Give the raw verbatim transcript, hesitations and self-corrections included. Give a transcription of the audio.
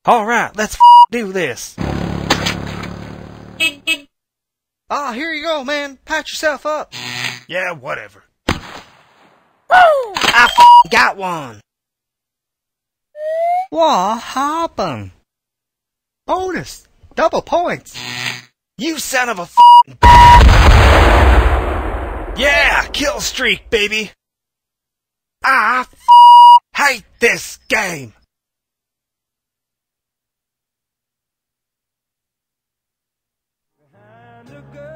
Alright, let's f do this. Ah, here you go, man. Patch yourself up. Yeah, whatever. Woo! I f got one. What happened? Otis, double points. You son of a f Yeah, kill streak, baby. I f hate this game. Behind the girl